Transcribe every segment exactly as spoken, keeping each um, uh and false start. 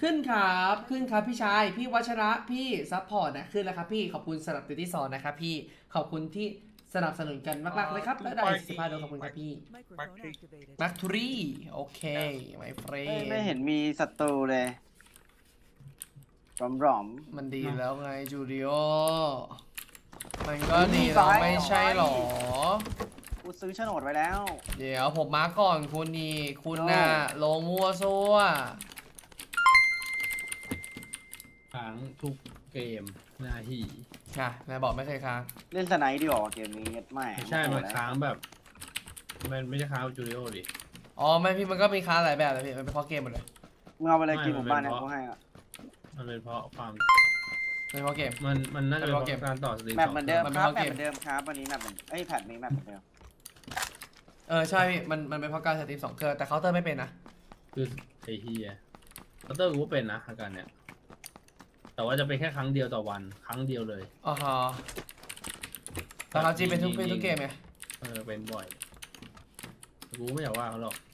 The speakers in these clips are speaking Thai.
ขึ้นครับขึ้นครับพี่ชายพี่วัชระพี่ซัพพอร์ตนะขึ้นแล้วครับพี่ขอบคุณสำหรับติวที่สอนนะครับพี่ขอบคุณที่สนับสนุนกันมากๆเลยครับและได้สิบห้าโดนขอบคุณครับพี่มักทูรี่โอเคไมเฟรนไม่เห็นมีศัตรูเลยรอมๆมันดีแล้วไงจูดิโอมันก็ดีแล้วไม่ใช่หรอกูซื้อโฉนดไว้แล้วเดี๋ยวผมมาก่อนคุณนี่คุณน่ะลงมั่วซั่วค้างทุกเกมหน้าที่ค่ะนายบอกไม่เคยค้างเล่นสไนด์ดีกว่าเกมนี้ไม่ไม่ใช่มันค้างแบบมันไม่ใช่ค้างจูดิโอดิอ๋อไม่พี่มันก็มีค้างหลายแบบเลยพี่มันเป็นเพราะเกมหมดเลยมึงเอาไปเลยกินหมู่บ้านเนี่ยเขาให้อ่ะมันเป็นเพราะความเป็นเพราะเกมมันมันน่าจะเป็นเพราะการต่อสตรีมแบบเหมือนเดิมครับแบบเหมือนเดิมครับวันนี้แบบเหมือนเอ้ยแพทนี้แบบเหมือนเดิมเออใช่พี่มันมันเป็นเพราะการสตรีมสองเครื่องแต่เคาน์เตอร์ไม่เป็นนะคือไอ้เฮียเคาน์เตอร์กูก็เป็นนะอาการเนี้ยแต่ว่าจะเป็นแค่ครั้งเดียวต่อวันครั้งเดียวเลยอ๋อฮะแต่เขาจีเป็นทุกเป็นทุกเกมไงเออเป็นบ่อยกูไม่อยากว่าเขาหรอก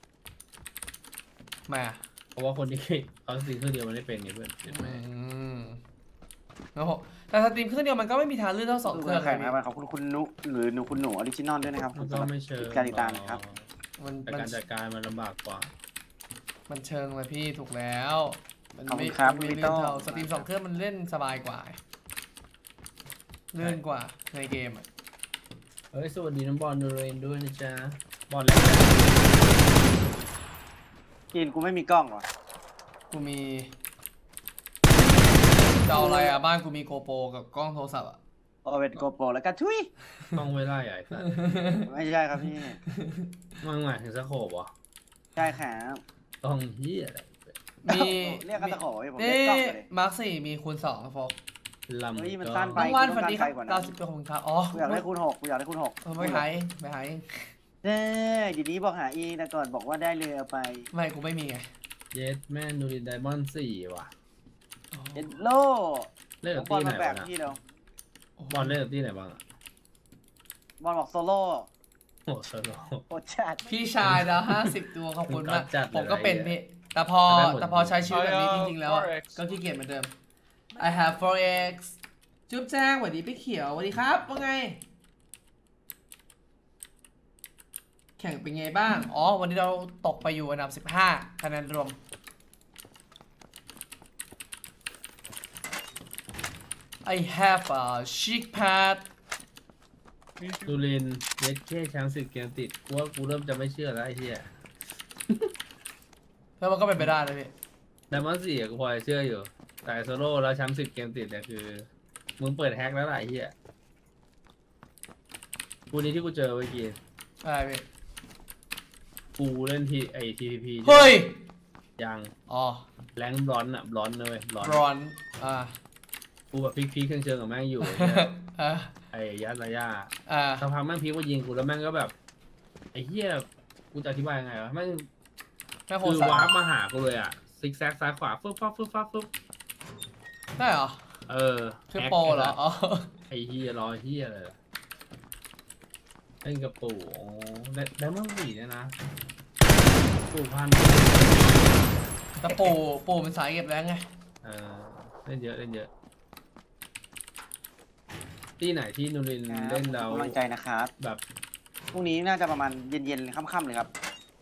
มาเพราะว่าคนที่เขาสตรีมเครื่องเดียวมันไม่เป็นไงเพื่อนเห็นไหมแล้วผมแต่สตรีมเครื่องเดียวมันก็ไม่มีทางเลือกเท่าสองเครื่องแข่งนะครับขอบคุณคุณนุหรือหนูคุณหนูออริจินอลด้วยนะครับก็ไม่เชิงการติดตามครับแต่การจัดการมันลำบากกว่ามันเชิงเลยพี่ถูกแล้วมันไม่ครับไม่เต้องสตรีมสองเครื่องมันเล่นสบายกว่าเลื่อนกว่าในเกมอ่ะเฮ้ยสวัสดีน้องบอลดูเรนด้วยนะจ๊ะบอลแล้วกินกูไม่มีกล้องวะกูมีจะเอาอะไรอ่ะบ้านกูมีโกโปรกับกล้องโทรศัพท์อ่ะเอาเป็นโกโปรแล้วก็ทุยกล้องไว้ไล่ใหญ่สัสไม่ใช่ครับพี่มันหมายถึงสโคปเหรอใช่ครับกล้องเหี้ยอะไรมีเรียกกันสโคปผมเรียกกล้องเลยมาร์คสี่มีคูณสองโฟกลำเฮ้ยมันสั้นไปน้องว่านฝันดีครับเก้าสิบตัวของครับอ๋อกูอยากได้คูณหกกูอยากได้คูณหกไม่หายไม่หายเด้ออยู่นี้บอกหาเองแต่ก่อนบอกว่าได้เลยเอาไปไม่กูไม่มีไงเยสแม่นูรินไดมอนด์สี่ว่ะเอ็นโลเล่นกับที่ไหนวะนะบอลเล่นกับที่ไหนบ้างอะบอลบอกโซโล่โอ้โซโล่โอ้จัดพี่ชายแล้วห้าสิบตัวขอบคุณมากผมก็เป็นพี่แต่พอแต่พอใช้ชีวิตแบบนี้จริงๆแล้วก็ขี้เกียจเหมือนเดิม I have โฟร์ เอ็กซ์ จุ๊บแจ้งสวัสดีพี่เขียวสวัสดีครับว่าไงแข่งเป็นไงบ้างอ๋อวันนี้เราตกไปอยู่อันดับสิบห้าคะแนนรวม I have a chic pad ดูลินเยสแค่แชมป์สิบเกมติดกูว่ากูเริ่มจะไม่เชื่อแล้วไอ้เหี้ยแล้วมันก็เป็นไปได้เลยพี่แต่มันสี่กูพอจะเชื่ออยู่แต่โซโล่แล้วแชมป์สิบเกมติดเนี่ยคือมึงเปิดแฮกแล้วไอ้เหี้ยกูนี้ที่กูเจอเมื่อกี้อะไรพี่กูเล่นทีไอทีพีพีเฮ้ยยังอ๋อแรงบลอนอะบลอนเลยบลอนอ่ากูแบบพลิกพีเครื่องเชิงกับแม่งอยู่ไอ้ยัดระยะสักพักแม่งพีว่ายิงกูแล้วแม่งก็แบบไอ้เหี้ยกูจะอธิบายยังไงวะแม่งคือวาร์ปมาหากูเลยอะซิกแซกซ้ายขวาฟึบฟับฟึบฟับฟึบได้เหรอเออคือโปรเหรออ๋อไอ้เหี้ยรอเหี้ยเลยเล่นกับปู่แล้วเมื่อสี่เนี่ยนะปู่พันแต่ปู่ปู่มันสายเก็บแรงไงเออเล่นเยอะเล่นเยอะที่ไหนที่นูรินเล่นเรากำลังใจนะครับแบบพรุ่งนี้น่าจะประมาณเย็นๆค่ำๆเลยครับ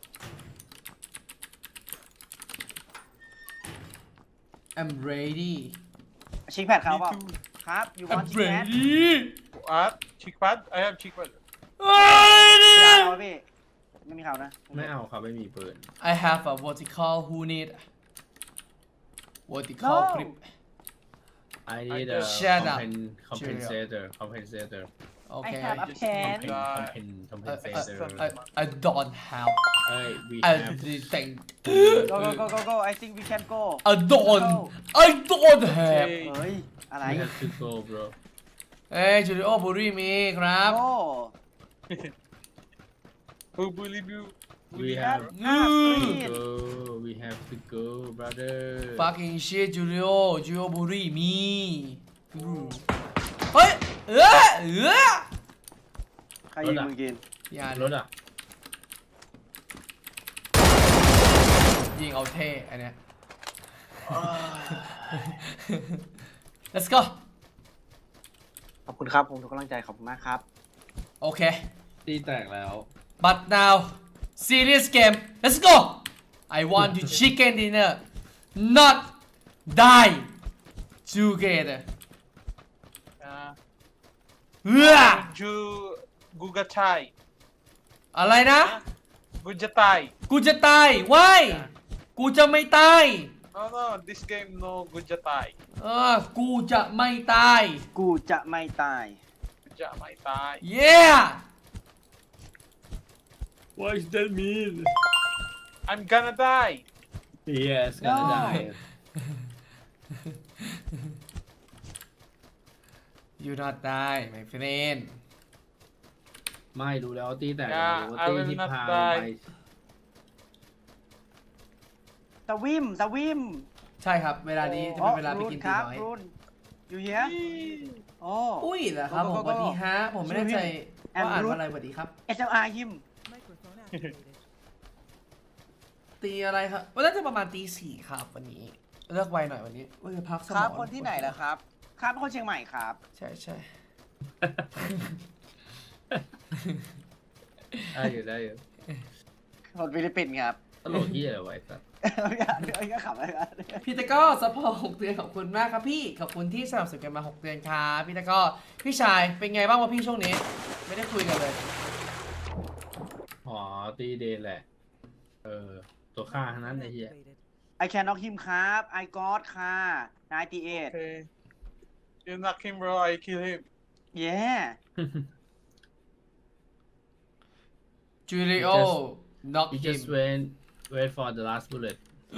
I'm ready ชิคแพดครับว่าครับอยู่บนชิคแพดอ่ะชิคแพด I have ชิคแพดไม่เอาพี่ไม่มีเขานะไม่เอาครับไม่มีปืน I have a vertical who need vertical grip I need a compensator compensator okay I have a pen compensator I don't have I think go go go go go I think we can go I don't I don't have เฮ้ยอะไร We have to go bro เอ้ยจูดิโอบุรีมีครับ Who bully you We have to go We have to go brother Fucking shit Julio Julio บุรีมีเฮ้ยเออเออใครยิงมึงกินยารถอ่ะยิงเอาเท่อันเนี้ย let's go ขอบคุณครับผมทุกกำลังใจขอบคุณมากครับโอเคตีแตกแล้ว but now serious game let's go I want to chicken dinner not die together เฮ้อจูกูจะตายอะไรนะกูจะตายกูจะตายว้ายกูจะไม่ตาย no no this game no กูจะตายเออกูจะไม่ตายกูจะไม่ตายกูจะไม่ตาย yeah what does that mean I'm gonna die yes gonna no. die you not die my friend ไม่รู้แล้วตีแต่ yeah, ตีที่พาไปสวิมสวิมใช่ครับเวลานี้จะเป็นเวลาไปกินตีน้อยอยู่เฮียโอ้อุ้ยเหรอครับผมสวัสดีฮะผมไม่แน่ใจว่าอ่านว่าอะไรสวัสดีครับเอส แอล อาร์ ฮิมตีอะไรครับวันนั้นจะประมาณตีสี่ครับวันนี้เลิกไวหน่อยวันนี้ว่าจะพักสมองครับคนที่ไหนล่ะครับครับเป็นคนเชียงใหม่ครับใช่ใช่ได้อยู่ได้อยู่คนฟิลิปปินส์ครับตลกที่อะไรไว้สักเดี๋ยวก็ขับอะไรกันพี่ตะก้อซัพพอร์ตหกเดือนขอบคุณมากครับพี่ขอบคุณที่สนับสนุนกันมาหกเดือนครับพี่ตะก้อพี่ชายเป็นไงบ้างวะพี่ช่วงนี้ไม่ได้คุยกันเลยอ๋อตีเดนแหละเออตัวฆ่าทั้งนั้นไอ้เหี้ย I can knock him ครับ I got ค่ะninety-eight okay you knock him bro I kill him yeah Julio knock him just wait wait for the last bullet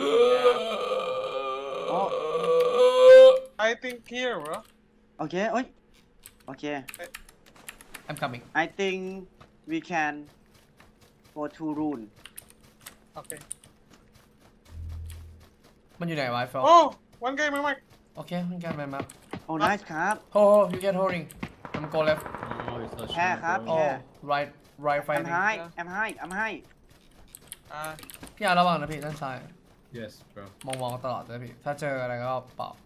oh I think here bro okay โอ้ย okay I'm coming I think we can go to rune okay มันอยู่ไหนวะไอ้ฟอ oh one guy มาไหมโอเคมันกันมา oh nice ครับ oh you get holding I'm go left แค่ครับ oh right right fighting I'm high I'm high I'm high อ่าพี่อาระวังนะพี่ด้านซ้าย yes bro มองมองตลอดเลยพี่ถ้าเจออะไรก็เป่า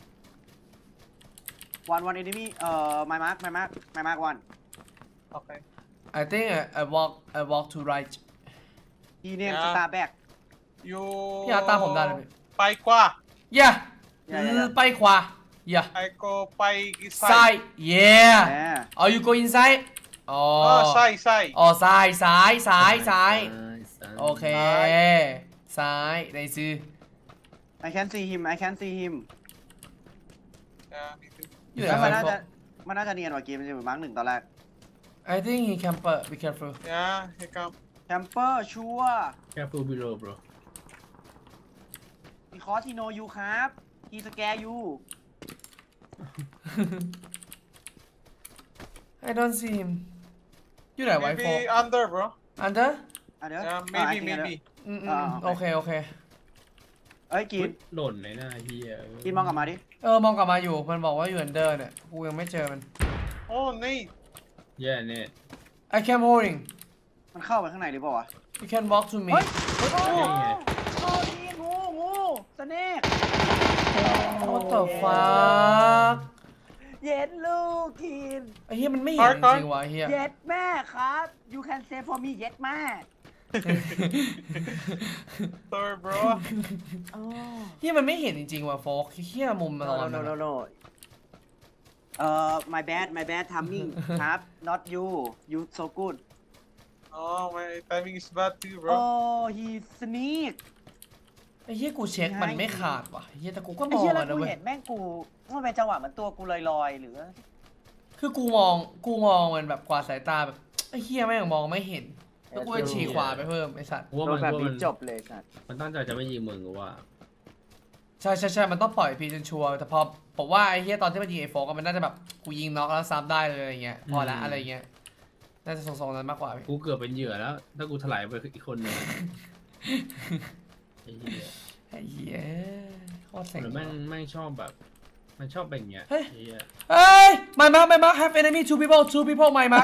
one one enemy เอ่อ my mark my mark my mark one okay I think I, I walk I walk to right he name star back อยู่พี่อาตามผมได้เลยพี่ไปขวา yeah ไปขวา yeah I go ไป side yeah oh you go inside อ๋อซ้ายซ้ายอ๋อซ้ายซ้ายซ้ายซ้ายโอเคซ้ายในซื้อ I can see him I can see him อยู่ไหนมันน่าจะมันน่าจะเนียนกว่าเกมมันจะเป็นมาร์กหนึ่งตอนแรก I think he camper be careful yeah he come camper ชัวร์ careful below bro because he know you ครับ he scare you I don't see him อยู่ไหนไวโฟ maybe under bro under under yeah maybe maybe อืมโอเคโอเคเอ้ยกินหล่นในหน้าเฮียกินมองกลับมาดิเออมองกลับมาอยู่มันบอกว่าอยู่ under เนี่ยกูยังไม่เจอมันโอ้นี่ yeah เนี่ย I came holding มันเข้าไปข้างในหรือเปล่าวะ You can walk to me เฮ้ยโอ้โอ้ดีงูงูสเนก What the fuck เย็ดลูกกินไอ้เหี้ยมันไม่เห็นจริงวะเหี้ยเย็ดแม่ครับ You can say for me เย็ดแม่ Sorry bro เหี้ยมันไม่เห็นจริงๆว่ะโฟกเหี้ยมุมมัน no no no no เอ่อ my bad my bad timing ครับ not you you so good oh my timing is bad too bro oh he sneak ไอ้เหี้ยกูเช็คมันไม่ขาดว่ะเหี้ยแต่กูก็มองมันนะเว้ยไอ้เหี้ยแล้วกูเห็นแม่งกูมันเป็นจังหวะมันตัวกูลอยๆหรือคือกูมองกูมองมันแบบกวาดสายตาแบบไอ้เหี้ยแม่งมองไม่เห็นแล้วกูจะฉีกขวาไปเพิ่มไอ้สัตว์ว่ามันแบบนี้จบเลยสัตว์มันตั้งใจจะไม่ยิงมึงหรือว่าใช่ใช่ใช่มันต้องปล่อยพีจนชัวร์แต่พอผมว่าไอ้เหี้ยตอนที่มันยิงไอ้โฟก็มันน่าจะแบบกูยิงน็อกแล้วซ้ำได้เลยอะไรเงี้ยพอละอะไรเงี้ยน่าจะทรงๆนั้นมากกว่ากูเกือบเป็นเหยื่อแล้วถ้ากูถลายไปอีกคนนึงไอ้เหี้ยไอ้เหี้ยโคตรเซ็งแม่งแม่งชอบแบบมันชอบเป็นอย่างเงี้ยเฮ้ยเฮ้ย my mark my mark have enemy two people two people my mark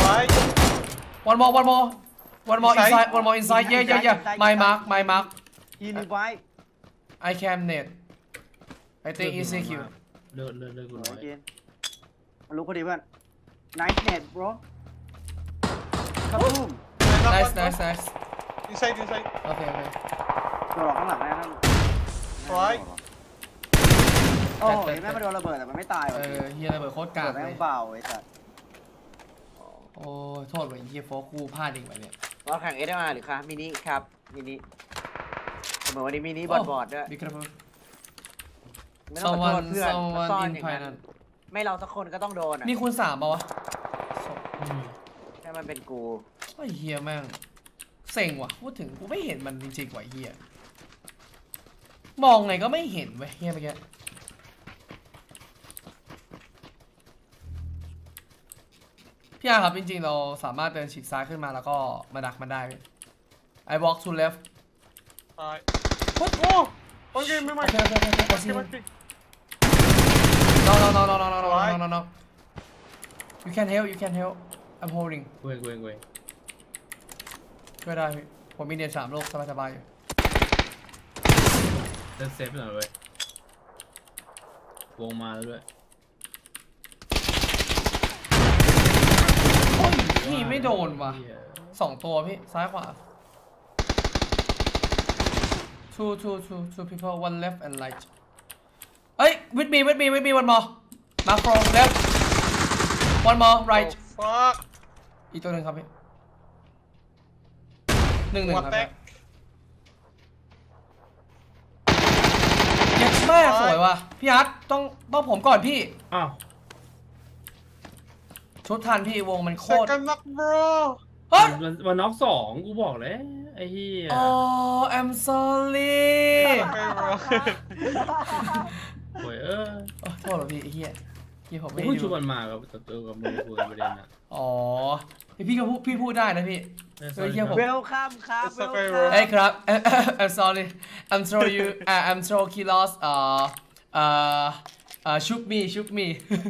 one more one more one more inside one more inside yeah yeah yeah my mark my mark he revive I can net I think E C Q เลิศเลิศเลิศกูน้อยรู้พอดีเพื่อน nice net bro ครับบูม nice nice nice Inside, inside. โอเคโอเคโดนหลอกข้างหลังนะท่าน Right. โอ้ยแม่มาโดนระเบิดแต่มันไม่ตายเอว่ะอเฮียระเบิดโคตรกาเกิกดแม่เลยงเบาไอ้สัสโอ้โทษว่ะเฮียโฟกูพลาดอีกว่ะเนี่ยเราแข่ง เอส เอ็ม อาร์ หรือคะมินิครับมินิเหมือนวันนี้มินิบอร์ดบอร์ดด้วยบิ๊กกระเบื้องไม่ต้องขอโทษ someone เพื่อน someone ซ่อน in อย่างนั้น finance ไม่เราสักคนก็ต้องโดนอ่ะนี่คูณสามป่าวะอืมแค่มันเป็นกูไอ้เฮียแม่งเซ็งว่ะพูดถึงกูไม่เห็นมันจริงๆว่ะเฮียมองไงก็ไม่เห็นเว้ยเฮียเมื่อกี้พี่อาครับจริงๆเราสามารถเดินฉีกซ้ายขึ้นมาแล้วก็มาดักมันได้ I walk to left Alright. Oh! One game, man. okay okay okay okay I see One him. game. no no no no no no no no no no you can help you can help I'm holding กูเองกูเองกูเองช่วยได้พี่ผมมีเดียนสามโลกสบายๆอยู่เซฟเซฟหน่อยเว้ย วงมาแล้วด้วยโอ้ยพี่ไม่โดนว่ะเหี้ยสองตัวพี่ซ้ายขวา two two two two people one left and right เอ้ย with me with me with me one more macro left one more right Oh, fuck. อีกตัวหนึ่งครับพี่หนึ่งหนึ่ง What ครับ the เย็ดแม่สวยว่ะพี่อาร์ตต้องต้องผมก่อนพี่อ้าวชุดทันพี่วงมันโคตร Second knock, bro. เฮ้ยมันมันน็อกสองกูบอกเลยไอ้เหี้ยอ๋อ I'm sorry Okay, bro. โอ้ยเออโอ้โทษเหรอพี่ไอ้เหี้ยพี่ผมกูไม่เพิ่งได้ชุดูบมันมากับตัวกับมือกูประเด็นอ่ะอ๋อพี่ก็พูดพี่พูดได้นะพี่เออเออเหี้ยผมเวลคัมครับ It's เวล okay, คั bro. มเอ้ยครับ I'm sorry I'm throw you uh, I'm throw kilos uh uh uh shoot me shoot me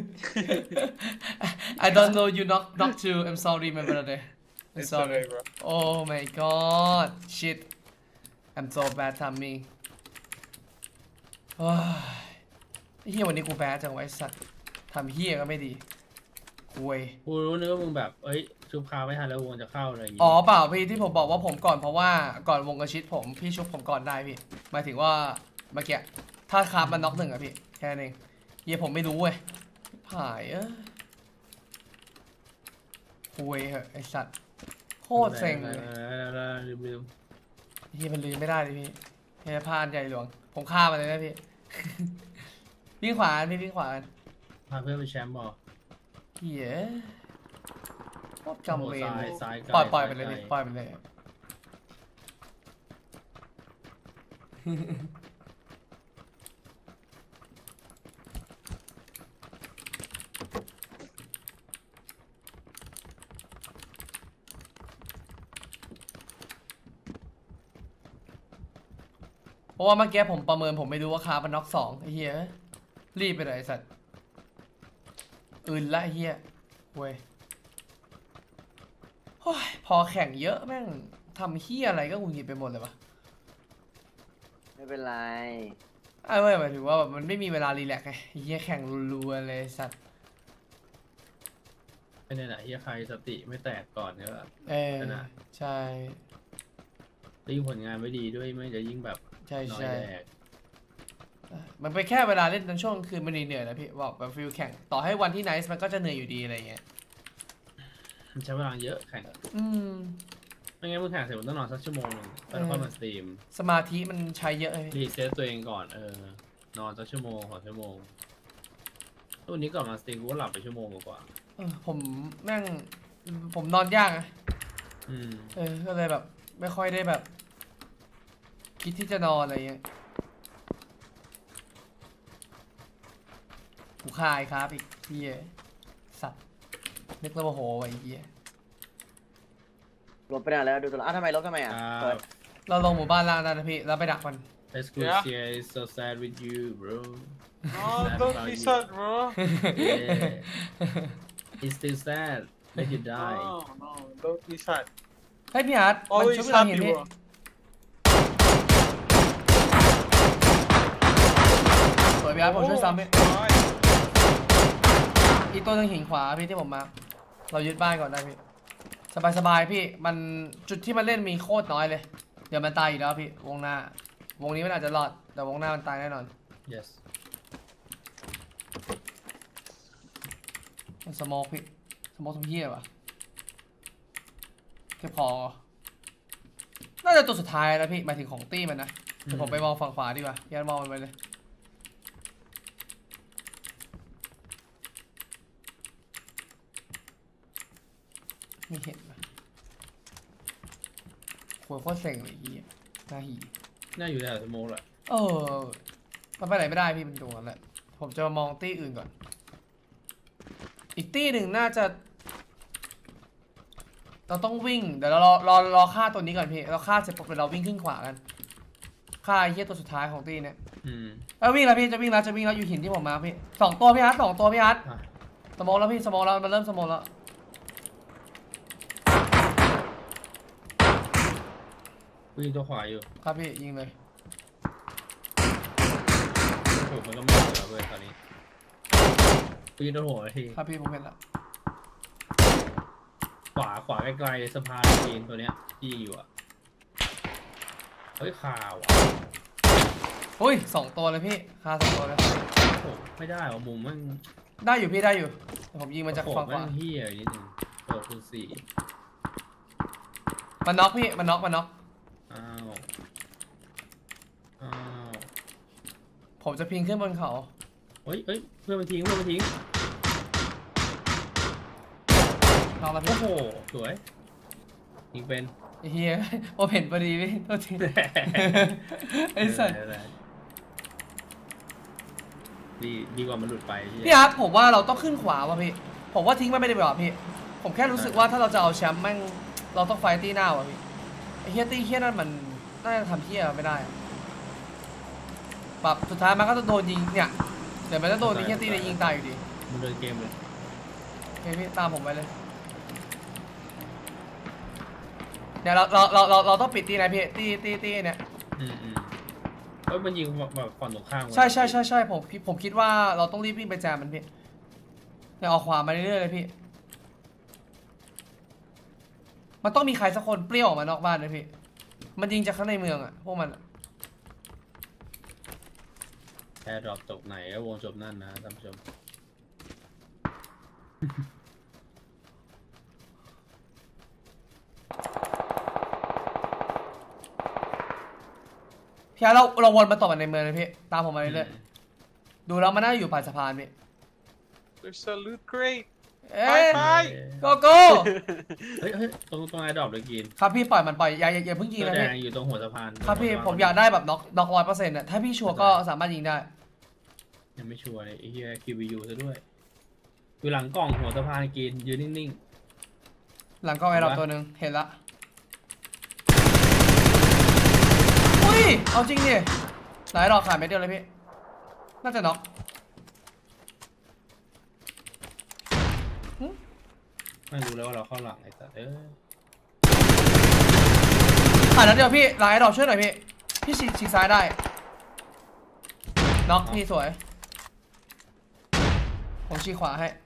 I don't know you knock knock too I'm sorry my brother I'm It's sorry okay, bro. oh my god shit I'm so bad timing โอ้ยเฮียวันนี้กูแพ้จังไว้สัตว์ทำเฮียก็ไม่ดีคุยกูรู้นึกว่ามึงแบบเอ้ยชุบคาไม่ทันแล้ววงจะเข้าอะไรอย่างงี้อ๋อเปล่าพี่ที่ผมบอกว่าผมก่อนเพราะว่าก่อนวงกระชิดผมพี่ชุบผมก่อนได้พี่หมายถึงว่าเมื่อกี้ถ้าคาร์บมันน็อกหนึ่งอะพี่แค่นั้นเองเฮียผมไม่รู้เว้ยผ่ายเออคุยเหอะไอสัตว์โคตรเซ็งเลยออแล้วลืมลืมเฮียมันลืมไม่ได้เลยพี่เฮียพลาดใหญ่หลวงผมฆ่ามันเลยนะพี่ วิ่งขวาพี่วิ่งขวาพาเพื่อนไปแชมป์บอเฮียโคตรจำเวรซ้ายซ้ายไกลปล่อยปล่อยไปเลยซ้าพี่ไกปล่อยไปเลย เพราะว่าเมื่อกี้ผมประเมินผมไม่รู้ว่าคาร์มันน็อกสองไอ้เหี้ยรีบไปเลยไอ้สัตว์อื่นละไอ้เหี้ยเว้ยโอ้ยพอแข่งเยอะแม่งทำเหี้ยอะไรก็หงุดหงิดไปหมดเลยวะไม่เป็นไรไอ้เว้ยหมายถึงว่าแบบมันไม่มีเวลารีแลกซ์ไงไอ้เหี้ยแข่งรัวๆเลยไอ้สัตว์ไอ้เนี่ยแหละเฮียใครสติไม่แตกก่อนเนี่ยแบบเออชนะใช่ยิ่งผลงานไม่ดีด้วยไม่จะยิ่งแบบใช่น้อยใช่แดกมันเป็นแค่เวลาเล่นตอนช่วงกลางคืนมันเหนื่อยๆนะพี่บอกแบบฟิลแข่งต่อให้วันที่ไนซ์มันก็จะเหนื่อยอยู่ดีอะไรเงี้ยมันใช้เวลาเยอะแข่งอืมไม่งั้นมึงแข่งเสร็จมึงต้องนอนสักชั่วโมงหนึงแล้วค่อยมาสตรีมสมาธิมันใช้เยอะเลยรีเซ็ตตัวเองก่อนเออนอนสักชั่วโมงสองชั่วโมงวันนี้ก่อนมาสตรีมกูก็หลับไปชั่วโมงกว่าเออผมแม่งผมนอนยากอะอืมเออก็เลยแบบไม่ค่อยได้แบบ คิดที่จะนอนอะไรเงี้ยกูคายครับอีกเฮียสัตว์นึกแล้วโมโหไอ้เฮียลบไปนานแล้วดูตัวละอ้าวทำไมลบทำไมอ่ะอ่าเปิดเราลงหมู่บ้านล่างได้นะพี่เราไปดักมัน Let's go Yeah. here is so sad with you bro Oh, don't be sad, bro. yeah it's still sad let you die No, no, don't be sad. ให้พี่อาร์ตมัน Always ช่วยเราเห็น happy, พี่ bro. พี่อาร์ตผมช่วยซ้ำพี่อีกตัวหนึงหินขวาพี่ที่ผมมาเรายึดบ้านก่อนได้พี่สบายๆพี่มันจุดที่มันเล่นมีโคตรน้อยเลยเดี๋ยวมันตายอีกแล้วพี่วงหน้าวงนี้มันอาจจะรอดแต่วงหน้ามันตายแน่นอน yes มันสโมกพี่สโมกทุกที่เลยวะเก็บของน่าจะตัวสุดท้ายแล้วพี่หมายถึงของตี้มันนะเดี๋ยวผมไปมองฝั่งขวาดีกว่ายันมองมันไปเลยไม่เห็นนะโคตรโคตรเซ็งเลยยี่หน้าหีน่าอยู่ในสโมกแหละเออมันไปไหนไม่ได้พี่มันตรงนั้นแหละผมจะมามองตี้อื่นก่อนอีกตี้หนึ่งน่าจะเราต้องวิ่งเดี๋ยวเรารอรอรอฆ่าตัวนี้ก่อนพี่เราฆ่าเสร็จปุ๊บเดี๋ยวเราวิ่งขึ้นขวากันฆ่าไอ้เหี้ยตัวสุดท้ายของตี้เนี่ยอืมแล้ววิ่งแล้วพี่จะวิ่งแล้วจะวิ่งแล้วอยู่หินที่ผมมาพี่สองตัวพี่ฮัทสองตัวพี่ฮัทสโมกแล้วพี่สโมกแล้วมันเริ่มสโมกแล้ววิ่งตัวขวาอยู่ครับพี่ยิงเลยโอ้มันก็ไม่เหลือเลยตอนนี้วิ่งตัวหัวทีครับพี่ผมเห็นแล้วขวาขวาไกลๆสะพานจีนตัวเนี้ยที่อยู่อ่ะเฮ้ยข่าวอ่ะอุ้ยสองตัวเลยพี่คาสองตัวเลยโอ้ไม่ได้หรอมุมมันได้อยู่พี่ได้อยู่ผมยิงมันจากฝั่งขวาเฮียนิดนึงตัวคูณสี่มันน็อกพี่มันน็อกมันน็อกอ้าวอ้าวผมจะพิงขึ้นบนเขาเฮ้ยเฮ้ยเพื่อนมันทิ้งเพื่อนมันทิ้งน็อกแล้วพี่โอ้โหสวยยิงเป็นเฮียโอเห็นพอดีพี่ตัวจริงไอ้สัสดีดีกว่ามันหลุดไปพี่อาร์ตผมว่าเราต้องขึ้นขวาว่ะพี่ผมว่าทิ้งมันไม่ได้แบบพี่ผมแค่รู้สึกว่าถ้าเราจะเอาแชมป์แม่งเราต้องไฟตี้หน้าว่ะพี่ไอ้เฮียตี้เฮียนั่นมันน่าจะทำเฮียไม่ได้แบบสุดท้ายมันก็จะโดนยิงเนี่ยเดี๋ยวมันจะโดนไอ้เฮียตี้ในยิงตายอยู่ดีมันเดินเกมเลยโอเคพี่ตามผมไปเลยเนี่ยเราเราเราเราเราต้องปิดตีไหนพี่ตีตีตีเนี่ยอืมอืมเฮ้ยมันยิงแบบฝั่งตรงข้ามใช่ใช่ใช่ใช่ผมผมคิดว่าเราต้องรีบวิ่งไปแจมมันพี่เนี่ยออกขวามาเรื่อยๆเลยพี่มันต้องมีใครสักคนเปรี้ยวออกมานอกบ้านเลยพี่มันยิงจากข้างในเมืองอะพวกมันแอร์ดรอปตกไหนวงจบนั่นนะท่านผู้ชมพี่เราเราวนมาต่อกันในเมืองเลยพี่ตามผมมาเรื่อยๆดูแล้วมันน่าอยู่ปลายสะพานพี่ There's a loot crate เอ้ยโกโก้เฮ้ยเฮ้ยตรงตรงไอ้ดรอปเลยกินครับพี่ปล่อยมันปล่อยอย่าอย่าเพิ่งยิงนะพี่อยู่ตรงหัวสะพานครับพี่ผมอยากได้แบบน็อกน็อกร้อยเปอร์เซ็นต์อะถ้าพี่ชัวร์ก็สามารถยิงได้ยังไม่ชัวร์เลยไอ้เหี้ย คิว บี ยู ซะด้วยอยู่หลังกล่องหัวสะพานกินยืนนิ่งๆหลังกล่องไอ้ดรอปตัวหนึ่งเห็นละอุ้ยเอาจริงดิหลายดอกขาดไม่เดียวเลยพี่น่าจะน็อกไม่รู้แล้วว่าเราเข้าหลังไอ้สัตว์เอ้ยขาดนัดเดียวพี่หลายดอกช่วยหน่อยพี่พี่ฉีกฉีกซ้ายได้น็อกพี่สวยผมฉีกขวาให้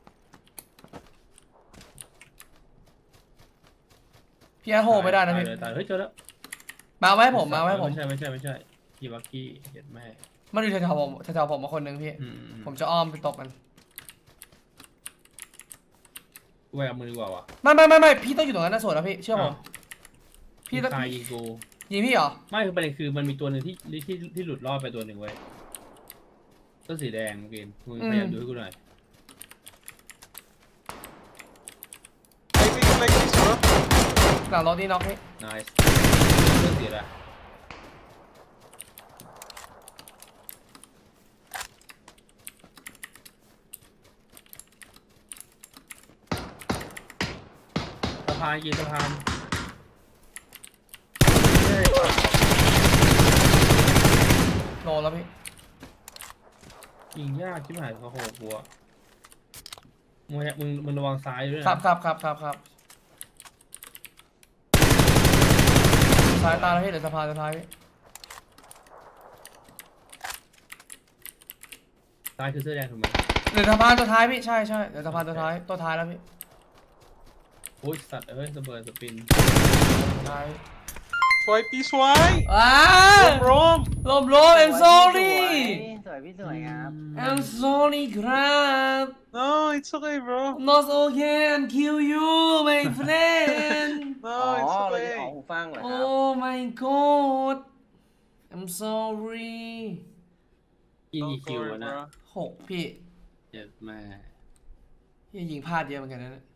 พี่แอดโฮไม่ได้นะพี่ตายเฮ้ยเจอแล้วมาไว้ผมมาไว้ผมไม่ใช่ไม่ใช่ไม่ใช่กีบักกี้เห็นแม่มันอยู่แถวๆผมแถวๆผมมาคนนึงพี่ผมจะอ้อมไปตบมันแหวกมือดีกว่าวะไม่ไม่ไม่ไม่พี่ต้องอยู่ตรงนั้นนะสวยนะพี่เชื่อผมพี่ต้องยิงกูยิงพี่เหรอไม่คือประเด็นคือมันมีตัวหนึ่งที่ที่ที่หลุดรอดไปตัวหนึ่งไว้ต้นสีแดงเกมมึงพยายามดูให้กูหน่อยหลังรถนี่น็อกพี่ nice ต้นสีอะไรสะพานกี่สะพานโลแล้วพี่ยิงยากชิบหายเขาโหกลัวมึงมึงมึงระวังซ้ายด้วยนะครับครับครับครับครับซ้ายตาแล้วพี่เดี๋ยวสะพานสุดท้ายพี่ตายคือเสื้อแดงถูกไหมเหลือสะพานตัวท้ายพี่ใช่ใช่เหลือสะพานตัวท้ายตัวท้ายแล้วพี่โอ้ยสัตว์เอ้ยระเบิดสปินท้ายสวยพี่สวยว้าโรมลมลม I'm sorry สวยพี่สวยครับ I'm sorry ครับ no it's okay bro Not okay and kill you my friend no อ๋อ it's เราจะ okay ขอหูฟังเหรอครับ Oh my god I'm sorry ยิง Don't กี่คิว worry, วะนะ bro หกพี่เจ็ดแม่พี่ยิงพลาดเยอะเหมือนกันนะ